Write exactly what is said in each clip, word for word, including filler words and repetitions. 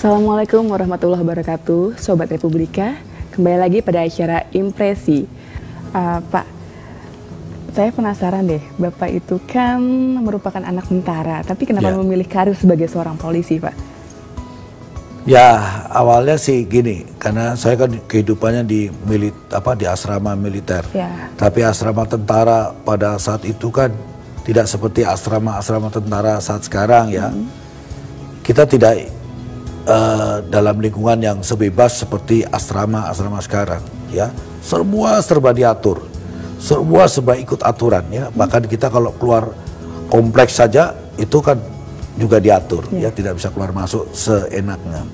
Assalamualaikum warahmatullahi wabarakatuh, Sobat Republika. Kembali lagi pada acara Impresi. Uh, Pak, saya penasaran deh, Bapak itu kan merupakan anak tentara, tapi kenapa ya. memilih karir sebagai seorang polisi, Pak? Ya, awalnya sih gini, karena saya kan kehidupannya di milit, apa di asrama militer. Ya. Tapi asrama tentara pada saat itu kan tidak seperti asrama-asrama tentara saat sekarang ya. Hmm. Kita tidak Uh, dalam lingkungan yang sebebas seperti asrama-asrama sekarang ya, semua serba diatur, semua serba ikut aturan ya. Bahkan kita kalau keluar kompleks saja itu kan juga diatur ya, ya tidak bisa keluar masuk seenaknya.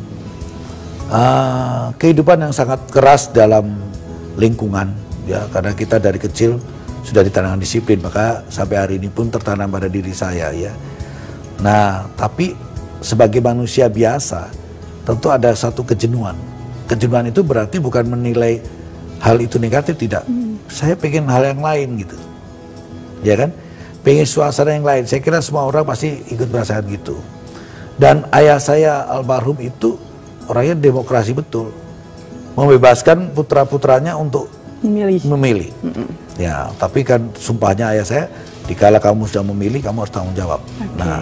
Uh, kehidupan yang sangat keras dalam lingkungan ya, karena kita dari kecil sudah ditanamkan disiplin, maka sampai hari ini pun tertanam pada diri saya ya. Nah, tapi sebagai manusia biasa tentu ada satu kejenuhan. Kejenuhan itu berarti bukan menilai hal itu negatif, tidak. Hmm. Saya pengen hal yang lain gitu. Ya kan? Pengen suasana yang lain. Saya kira semua orang pasti ikut merasakan gitu. Dan ayah saya almarhum itu orangnya demokrasi betul. Membebaskan putra-putranya untuk memilih. memilih. Hmm. Ya, tapi kan sumpahnya ayah saya, dikala kamu sudah memilih, kamu harus tanggung jawab. Okay. Nah,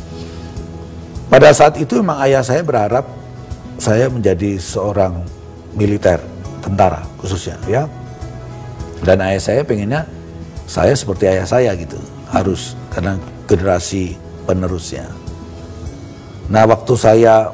pada saat itu memang ayah saya berharap saya menjadi seorang militer, tentara khususnya ya. Dan ayah saya pengennya saya seperti ayah saya gitu, harus, karena generasi penerusnya. Nah, waktu saya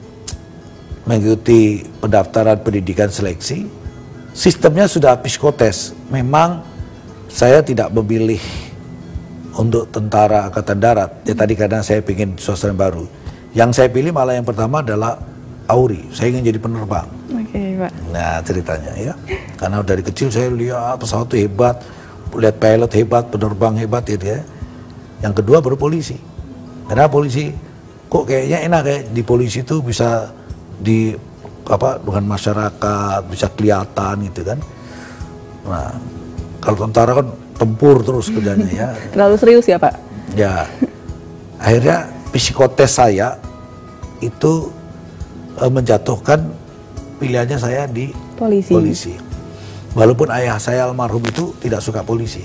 mengikuti pendaftaran pendidikan seleksi, sistemnya sudah psikotes. Memang saya tidak memilih untuk tentara angkatan darat ya, tadi karena saya ingin suasana baru. Yang saya pilih malah yang pertama adalah Auri, saya ingin jadi penerbang. Oke, okay, Pak. Nah, ceritanya ya, karena dari kecil saya lihat pesawat itu hebat, lihat pilot hebat, penerbang hebat gitu ya. Yang kedua baru polisi. Karena polisi, kok kayaknya enak ya, di polisi itu bisa di apa dengan masyarakat, bisa kelihatan gitu kan. Nah, kalau tentara kan tempur terus kerjanya ya. Terlalu serius ya, Pak? Ya, akhirnya psikotes saya itu e, menjatuhkan pilihannya saya di polisi. polisi. Walaupun ayah saya almarhum itu tidak suka polisi.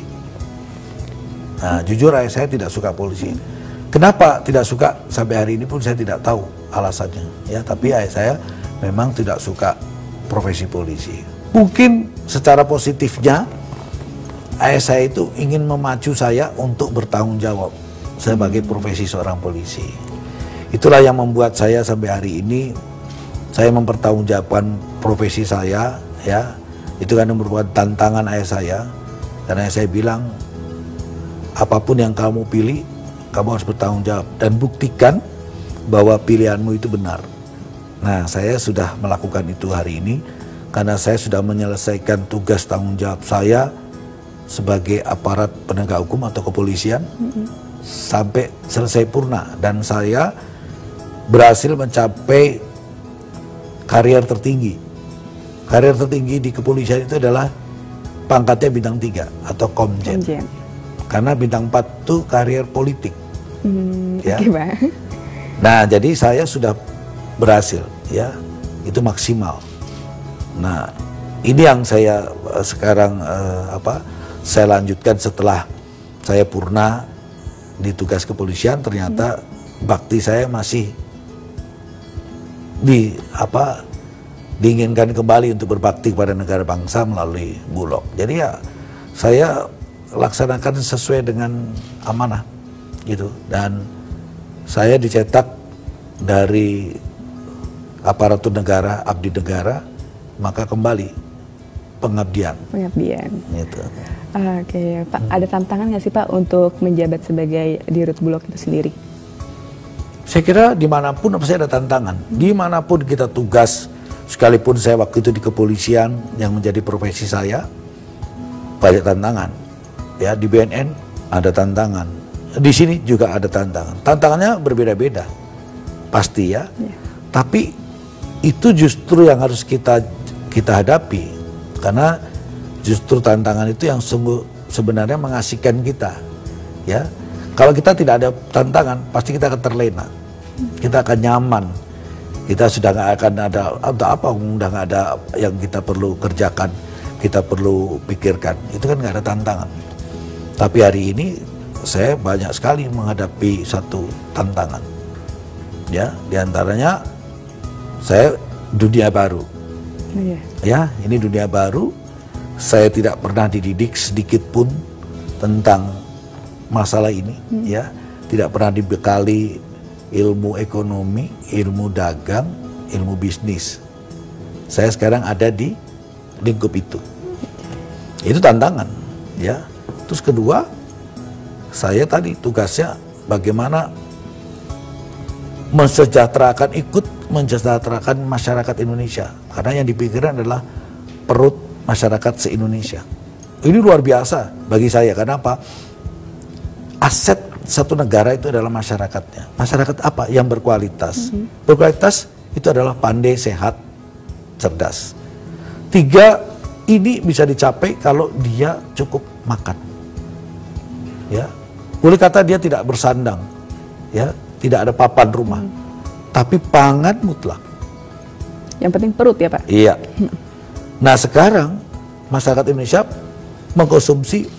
Nah, jujur ayah saya tidak suka polisi. Kenapa tidak suka? Sampai hari ini pun saya tidak tahu alasannya. Ya, tapi ayah saya memang tidak suka profesi polisi. Mungkin secara positifnya ayah saya itu ingin memacu saya untuk bertanggung jawab sebagai profesi seorang polisi. Itulah yang membuat saya sampai hari ini saya mempertanggungjawabkan profesi saya ya. Itu kan merupakan tantangan ayah saya. Karena ayah saya bilang apapun yang kamu pilih, kamu harus bertanggung jawab dan buktikan bahwa pilihanmu itu benar. Nah, saya sudah melakukan itu hari ini karena saya sudah menyelesaikan tugas tanggung jawab saya sebagai aparat penegak hukum atau kepolisian mm-hmm. sampai selesai purna, dan saya berhasil mencapai karier tertinggi. Karier tertinggi di kepolisian itu adalah pangkatnya bintang tiga atau komjen. Komjen. Karena bintang empat itu karier politik. Hmm, ya. Okay, Bang. Nah, jadi saya sudah berhasil ya. Itu maksimal. Nah, ini yang saya uh, sekarang uh, apa? Saya lanjutkan setelah saya purna di tugas kepolisian, ternyata hmm. bakti saya masih di apa diinginkan kembali untuk berbakti kepada negara bangsa melalui Bulog. Jadi ya saya laksanakan sesuai dengan amanah gitu, dan saya dicetak dari aparatur negara, abdi negara, maka kembali pengabdian. Pengabdian. Gitu. Oke, Pak, hmm. ada tantangan nggak sih Pak untuk menjabat sebagai Dirut Bulog itu sendiri? Saya kira dimanapun pasti ada tantangan. Dimanapun kita tugas, sekalipun saya waktu itu di kepolisian yang menjadi profesi saya, banyak tantangan. Ya, di B N N ada tantangan. Di sini juga ada tantangan. Tantangannya berbeda-beda, pasti ya. ya. Tapi itu justru yang harus kita kita hadapi, karena justru tantangan itu yang sungguh sebenarnya mengasihkan kita. Ya, kalau kita tidak ada tantangan, pasti kita akan terlena. Kita akan nyaman, Kita sudah nggak akan ada, untuk apa, udah nggak ada yang kita perlu kerjakan, kita perlu pikirkan. Itu kan nggak ada tantangan. Tapi hari ini saya banyak sekali menghadapi satu tantangan. Ya, diantaranya saya dunia baru. Iya. Ya, ini dunia baru. Saya tidak pernah dididik sedikit pun tentang masalah ini. Hmm. Ya, tidak pernah dibekali ilmu ekonomi, ilmu dagang, ilmu bisnis. Saya sekarang ada di lingkup itu. Itu tantangan, ya. Terus kedua, saya tadi tugasnya bagaimana mensejahterakan, ikut mensejahterakan masyarakat Indonesia. Karena yang dipikirkan adalah perut masyarakat se-Indonesia. Ini luar biasa bagi saya. Kenapa? Aset satu negara itu adalah masyarakatnya. Masyarakat apa? Yang berkualitas. Mm-hmm. Berkualitas itu adalah pandai, sehat, cerdas. Tiga, ini bisa dicapai kalau dia cukup makan. Ya, boleh kata dia tidak bersandang, ya, tidak ada papan rumah, hmm. tapi pangan mutlak. Yang penting perut ya Pak? Iya. Nah sekarang masyarakat Indonesia mengkonsumsi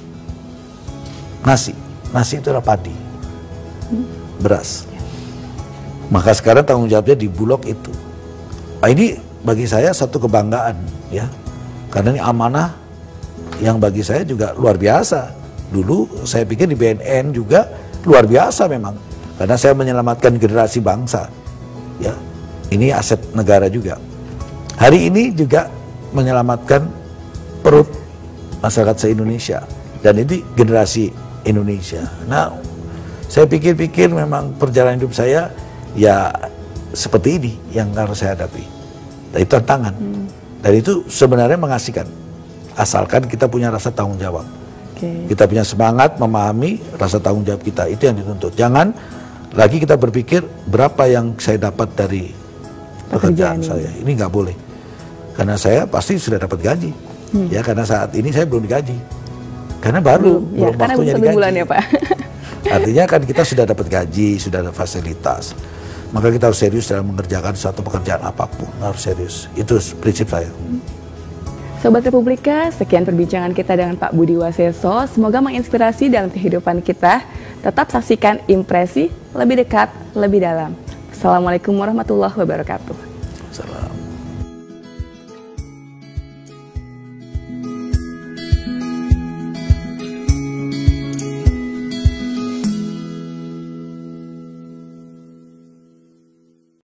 nasi, nasi itu adalah padi, hmm. beras. Maka sekarang tanggung jawabnya di Bulog itu. Nah, ini bagi saya satu kebanggaan, ya, karena ini amanah yang bagi saya juga luar biasa. Dulu saya pikir di B N N juga luar biasa memang, karena saya menyelamatkan generasi bangsa, ya, ini aset negara juga. Hari ini juga menyelamatkan perut masyarakat se-Indonesia, dan ini generasi Indonesia. Nah, saya pikir-pikir memang perjalanan hidup saya ya seperti ini yang harus saya hadapi. Dan itu tantangan, hmm. dan itu sebenarnya mengasihkan, asalkan kita punya rasa tanggung jawab. Okay. Kita punya semangat memahami rasa tanggung jawab kita, itu yang dituntut. Jangan lagi kita berpikir berapa yang saya dapat dari pekerjaan, pekerjaan saya. Ini, ini nggak boleh, karena saya pasti sudah dapat gaji, hmm. ya, karena saat ini saya belum digaji, karena baru belum, belum ya, waktunya digaji. Bulan ya, Pak. Artinya kan kita sudah dapat gaji, sudah ada fasilitas, maka kita harus serius dalam mengerjakan suatu pekerjaan apapun, harus serius. Itu prinsip saya. Hmm. Sobat Republika, sekian perbincangan kita dengan Pak Budi Waseso. Semoga menginspirasi dalam kehidupan kita. Tetap saksikan Impresi, lebih dekat, lebih dalam. Assalamualaikum warahmatullahi wabarakatuh. Salam.